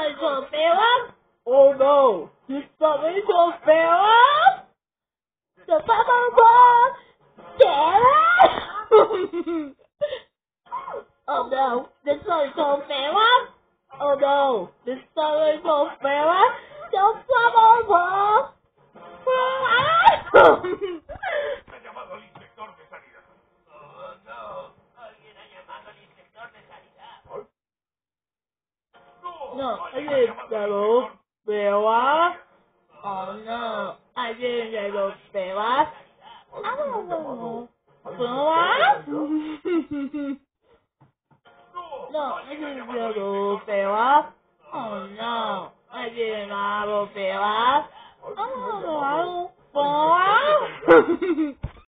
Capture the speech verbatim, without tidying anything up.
starting to fill up. Oh no, it's starting to fill up. The bubble ball. Sarah! Oh no, the starting to fill up. Oh no, the starting to fill up. The bubble ball. Ha llamado al inspector de sanidad. Oh, no. Alguien ha llamado al inspector de sanidad. No, No, alguien I ha didn't llamado al go inspector. Bella. Oh no, I didn't go Bella. I don't know. Bella? No, I didn't go Bella. Oh no, I didn't go Bella. I don't know. Bella?